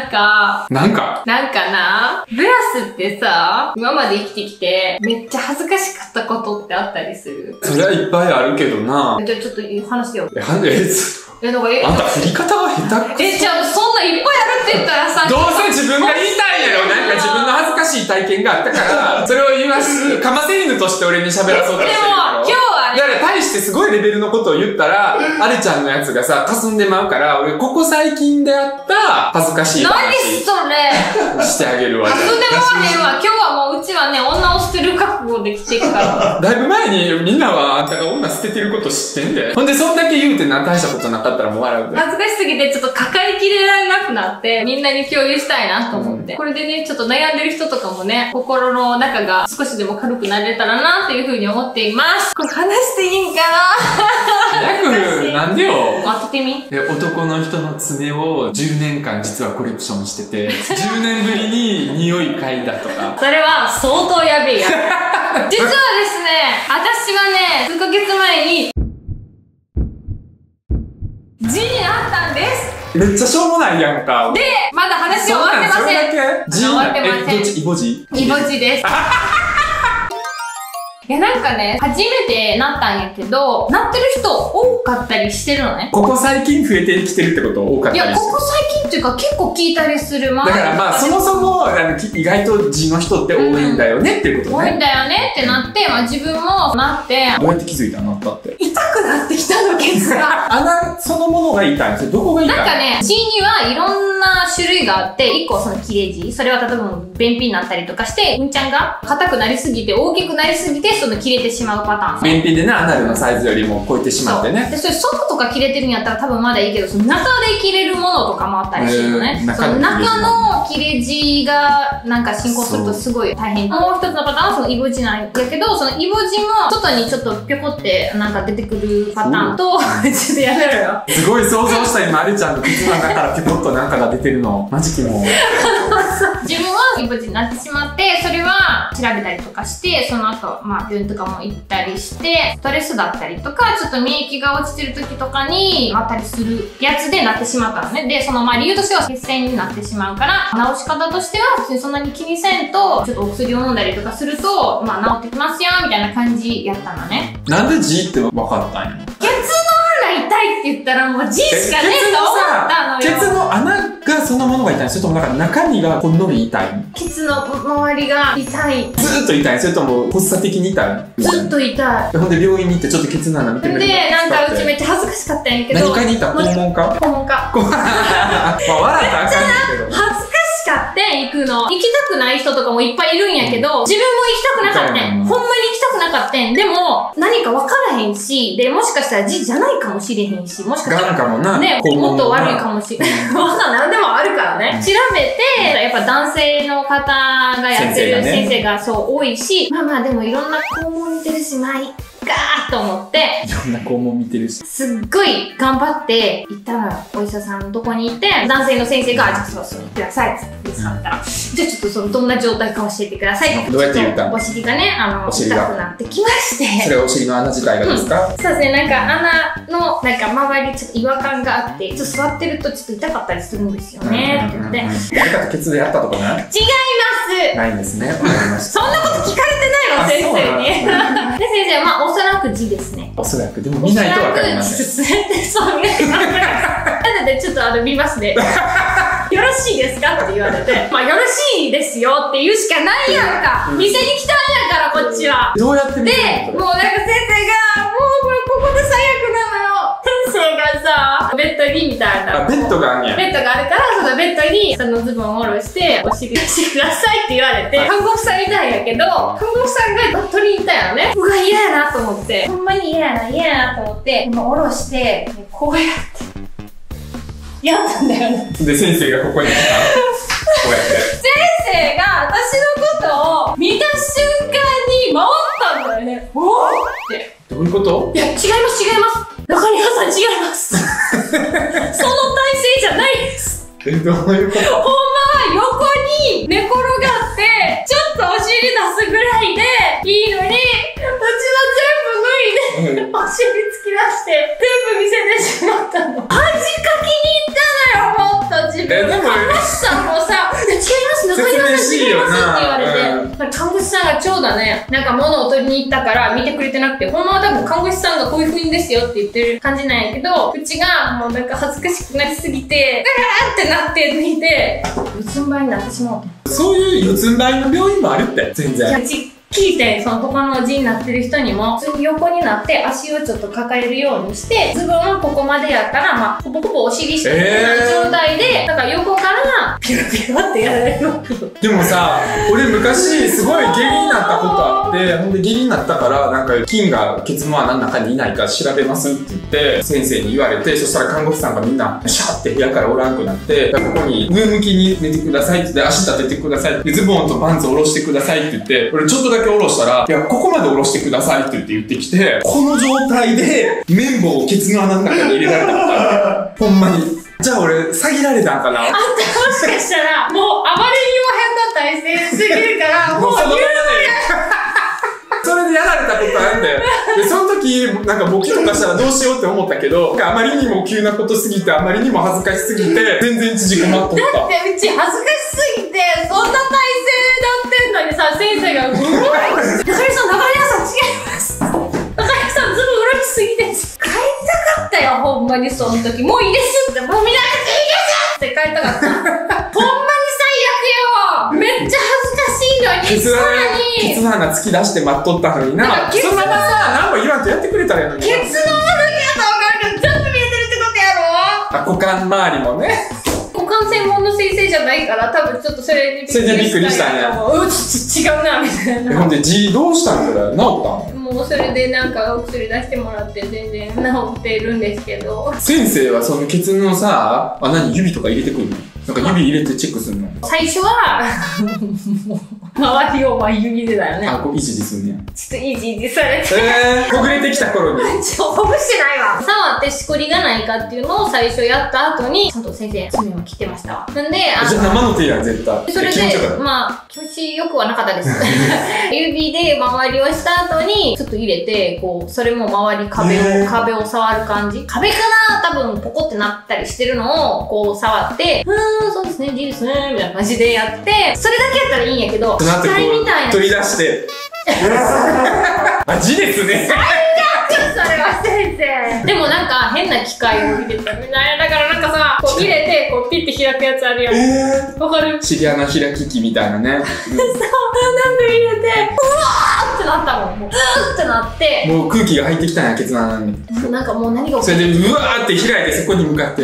なんかな、ブラスってさ、今まで生きてきて、めっちゃ恥ずかしかったことってあったりする？ それはいっぱいあるけどな。 じゃあちょっと話してよ。 なんでなんかあんた振り方が下手。 じゃあそんないっぱいあるって言ったらさ、 どうせ自分が言いたいんやろ。なんか自分の恥ずかしい体験があったから、それを言わす、かませ犬として俺に喋らそうとしてる。 でも、今日はね。 だから大してすごいレベルのことを言ったら、あれちゃんのやつがさ、霞んでまうから、俺ここ最近であった恥ずかしい話。 何それしてあげるわ。 霞んでまわへんわ。今日はもううちはね、女を捨てる覚悟で来てきたから。 だいぶ前にみんなはあんたが女捨ててること知ってんで。ほんでそんだけ言うて大したことなかったらもう笑うで。 恥ずかしすぎてちょっとかかりきれられなくなって、みんなに共有したいなと思って。これでね、ちょっと悩んでる人とかもね、心の中が少しでも軽くなれたらなっていうふうに思っています。これ話していいんかななんでよ。 当ててみ。 男の人の爪を10年間実はコレクションしてて、10年ぶりに匂い嗅いだとか。 それは相当やべえやつ。実はですね、私はね、数ヶ月前に、G になったんです。 めっちゃしょうもないやんか。 で、まだ話終わってません。 それだけ？ G 終わってません。 どっち？イボジ？ イボジです。いやなんかね、初めてなったんやけど、なってる人多かったりしてるのね。 ここ最近増えてきてるってこと多かったりしてる。 いや、ここ最近っていうか結構聞いたりする。 だからまあそもそも意外とGの人って多いんだよねっていうことね。 多いんだよねってなって、まあ自分もなって。 どうやって気づいたの？なったって。 痛くなってきたの、ケツが。 穴そのものが痛いんですよ。どこが痛い？ なんかね、G にはいろんな種類があって、1個はその切れ字。それは例えば便秘になったりとかして、うんちゃんが硬くなりすぎて、大きくなりすぎて、その切れてしまうパターン。 便秘でね、アナルのサイズよりも超えてしまってね。 で、それ外とか切れてるんやったら多分まだいいけど、その中で切れるものとかもあったりするのね。その中の切れ字がなんか進行するとすごい大変。もう一つのパターンはそのイボ字なんやけど、そのイボ字も外にちょっとぴょこってなんか出てくるパターンと、ちょっとやめろよ。 すごい想像した今、あれちゃんの靴の中からぴょこっとなんかが出てるの。マジキモ。 自分はイボ痔になってしまって、それは調べたりとかして、その後、まあ病院とかも行ったりして、ストレスだったりとか、ちょっと免疫が落ちてる時とかになったりするやつでなってしまったのね。で、そのまあ理由としては血栓になってしまうから、治し方としては普通にそんなに気にせんと、ちょっとお薬を飲んだりとかすると、まあ治ってきますよ、みたいな感じやったのね。 なんで G って分かったんや？ ケツの穴痛いって言ったらもう G しかねえと思ったのよ。 ケツの穴がそのものが痛い？それともなんか中身がほんのり痛い？ ケツの周りが痛い。 ずーっと痛い？それとも発作的に痛い？ ずっと痛い。 ほんで病院に行ってちょっとケツの穴見てみる。 で、なんかうちめっちゃ恥ずかしかったんやけど。 何回に行った？肛門か？ 肛門か。 まあ笑ったらあかんねんけど。 恥ずかしかってん、行くの。行きたくない人とかもいっぱいいるんやけど、自分も行きたくなかったん。ほんまに行きたくなかったん。でも、何か分からへんし、で、もしかしたらGじゃないかもしれへんし、もしかしたら。 がんかもな。 ね、もっと悪いかもしれない。わかんない。何でもあるからね。調べて、やっぱ男性の方がやってる先生がそう多いし、まあまあでもいろんな肛門見てるし、まあいっかーと思って、 いろんな肛門見てるし。 すっごい頑張って行ったのよ。お医者さんのとこに行って、男性の先生が、じゃあそうくださいって言ってたら、じゃあちょっとそのどんな状態か教えてくださいって。 どうやって言ったの？ お尻がね、痛くなってきまして。 それはお尻の穴自体がですか？ そうですね、なんか穴の、なんか周りちょっと違和感があって、ちょっと座ってるとちょっと痛かったりするんですよね、って言って。 誰かとケツでやったとかな？ 違いますないんですね。わかりました。 そんなこと聞かれてないわ、先生に。で、先生は、まあ、おそらくGですね。 おそらく。でも見ないとわかりません。 そうね。なので、ちょっと見ますね。よろしいですかって言われて、まあ、よろしいですよって言うしかないやんか。店に来たんやから、こっちは。 どうやって見るの？で、もうなんか先生が、もうこれ、ここで最悪なのよ。先生がさ、ベッドにみたいな。 ベッドがあんや。 ベッドがあるから、そのベッドに、そのズボンを下ろして、お尻してくださいって言われて、看護婦さんいたんやけど、看護婦さんが取りに行ったんやろね。うわ、嫌やなと思って。ほんまに嫌やなと思って、もう下ろして、こうやって、やったんだよね。 で、先生がここに来た。こうやって。 先生が私のことを見た瞬間に回ったんだよね。おーって。 どういうこと？ いや、違います、違います。中庭さん違います。その体勢じゃないです。 どういうこと？ ほんまは横に寝転がって、ちょっとお尻出すぐらいでいいのに、うちは全部脱いで、お尻突き出して、全部見せてしまったの。恥かきに行ったのよ、もっと自分。 でも、 師さんもさ、違います、中島さん違いますって言われて、看護師さんがちょうどね、なんか物を取りに行ったから見てくれてなくて、ほんまは多分看護師さんがこういう風にですよって言ってる感じなんやけど、うちがもうなんか恥ずかしくなりすぎて、ガーってなって抜いて、四つん這いになってしまうと。 そういう四つん這いの病院もあるって、全然。 聞いて、その他の字になってる人にも、普通に横になって足をちょっと抱えるようにして、ズボンはここまでやったら、まあ、ほぼほぼお尻しか出ない状態で、だから横からピュピュってやられるわけよ。 でもさ、俺昔すごい下痢になったことあって、ほんで下菌になったから、なんか菌がケツの穴の中にいないか調べますって言って、先生に言われて、そしたら看護師さんがみんな、シャーって部屋からおらんくなって、ここに上向きに寝てくださいって言って、足立ててくださいって、ズボンとパンツ下ろしてくださいって言って、俺ちょっとだけ下ろしたら、いや、ここまで下ろしてくださいって言ってきて、この状態で綿棒をケツの穴の中に入れられたことある。ほんまに。じゃあ俺、詐欺られたんかな。 あんたもしかしたら、もうあまりにも変な体勢すぎるから、もうそのままで。それでやられたことあるんだよ。で、その時、なんかボケとかしたらどうしようって思ったけど、あまりにも急なことすぎて、あまりにも恥ずかしすぎて、全然縮こまっとった。 だってうち恥ずかしすぎて、そんな体勢だってんのにさ、先生が、中井さん、中井さん違います。中井さん、ズボン裏きすぎです。帰りたかったよ、ほんまにその時。もういいですって、もう見なくていいですって帰りたかった。ほんまに最悪よ。めっちゃ恥ずかしいのに、さらに。 ケツの穴突き出して待っとったのにな。そのままさ、何も言わんとやってくれたらやのに。 ケツの穴だけやったら分かるけど、ちょっと見えてるってことやろ。 あ、股間周りもね。 股間専門の先生じゃないから、多分ちょっとそれにびっくりしたんや。違うな、みたいな。 ほんで、どうしたんこれ治ったん？ もうそれでなんかお薬出してもらって全然治ってるんですけど。 先生はそのケツのさ、指とか入れてくるの？なんか指入れてチェックするの？ 最初は、周りを指でだよね。 あ、こう、いじりすんねや。 ちょっといじされて。 ほぐれてきた頃に。 ほぐしてないわ。触ってしこりがないかっていうのを最初やった後に、ちゃんと先生、爪も切ってましたわ。なんで、 じゃあ生の手やん、絶対。 それで、まあ、気持ちよくはなかったです。指で周りをした後に、ちょっと入れて、こう、それも周り壁を触る感じ。壁かな多分、ポコってなったりしてるのを、こう、触って、そうですね、いいですね、みたいな感じでやって、それだけやったらいいんやけど、機械みたいな。 取り出して。味ですね。 最悪それは先生。でもなんか変な機械を入れたみたいな。だからなんかさ、こう入れて、こうピッて開くやつあるよ。わかる？ シリアナ開き機みたいなね。 そう、なんか入れて、うわーってなったもん。もう、ってなって。 もう空気が入ってきたんや、ケツの穴に。 なんかもう何がそれで、うわーって開いて、そこに向かって。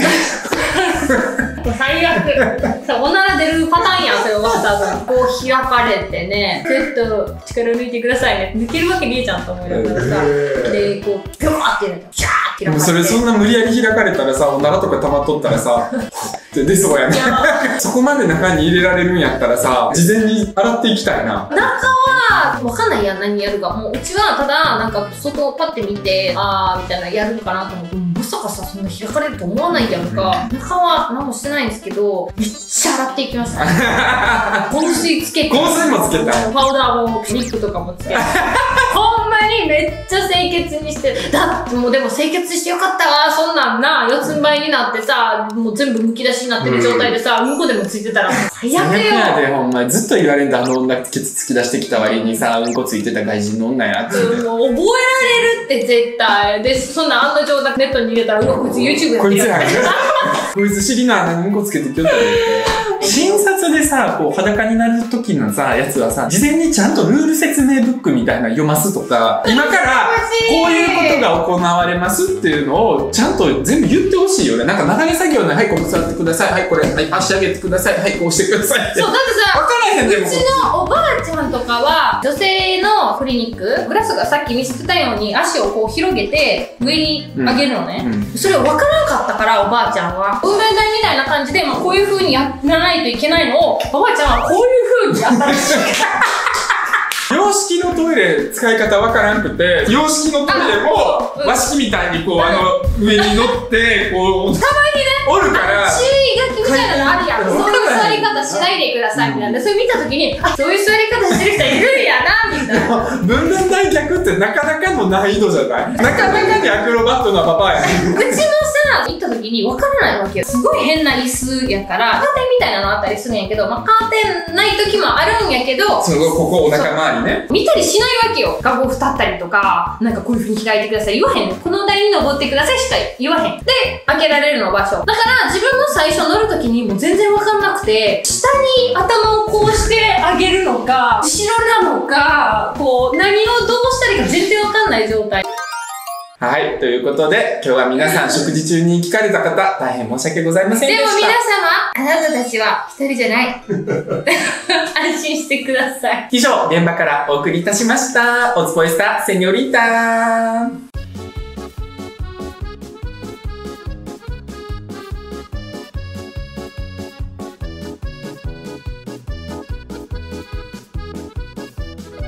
最悪。おなら出るパターンやん、それわざわざ。こう開かれてね、ちょっと力抜いてくださいね。抜けるわけねえじゃんと思いながらさ。で、こう、ピョーってやると、シャーって開かれて。 それそんな無理やり開かれたらさ、おならとか溜まっとったらさ、って出そうやね。そこまで中に入れられるんやったらさ、事前に洗っていきたいな。 中は、わかんないやん、何やるか。もう、うちはただ、なんか、外をパッて見て、みたいなやるかなと思って、まさかさ、そんな開かれると思わないやんか。中は何もしてないんですけど、めっちゃ洗っていきました。香水つけて。 香水もつけた。 パウダーも、リップとかもつけて。ほんまにめっちゃ清潔にして。だってもうでも清潔してよかったわ。そんなんな、四つん這いになってさ、もう全部むき出しになってる状態でさ、うんこでもついてたら最悪よ。 最悪やで、ほんま。ずっと言われんだ、あの女ケツ突き出してきた割にさ、うんこついてた外人の女やって。 もう覚えられるって絶対。で、そんな案の定ネットに入れたら、こいつ YouTube やってる。 こいつやん。こいつ尻の穴にうんこつけてきよったでって。診察でさ、こう裸になる時のさ、やつはさ、事前にちゃんとルール説明ブックみたいなの読ますとか、今からこういうことが行われますっていうのをちゃんと全部言ってほしいよね。なんか流れ作業で、はい、ここ座ってください。はい、これ、はい、足上げてください。はい、こうしてくださいって。 そう、だってさ、 わからへんでも。 うちのおばあちゃんとかは、女性のクリニック、グラスがさっき見せてたように足をこう広げて上に上げるのね。それを分からなかったから、おばあちゃんは。運動台みたいな感じで、こういう風にやらないといけないのを、おばあちゃんはこういう風にやったらしい。 洋式のトイレ使い方わからんくて、洋式のトイレも和式みたいにこう上に乗ってこうたまにねおるから注意書きみたいなのあるやん。そういう座り方しないでくださいみたいな。それ見たときに、あ、そういう座り方してる人いるんやなみたいな。 分娩台逆ってなかなかの難易度じゃない？なかなかにアクロバットなパパや。 うちのさが行った時に分からないわけよ。すごい変な椅子やから、カーテンみたいなのあったりするんやけど、まあ、カーテンない時もあるんやけど、 ここお腹周りね。 見たりしないわけよ。画像蓋ったりとか、なんかこういう風に開いてください。言わへんね。この台に登ってくださいしか言わへん。で、開けられるの場所。だから自分も最初乗る時にもう全然分かんなくて、下に頭をこうしてあげるのか、後ろなのか、こう、何をどうしたらいいか全然分かんない状態。 はい。ということで、今日は皆さん食事中に聞かれた方、大変申し訳ございませんでした。 でも皆様、あなたたちは一人じゃない。安心してください。 以上、現場からお送りいたしました。オズポエスタ、セニョリータ。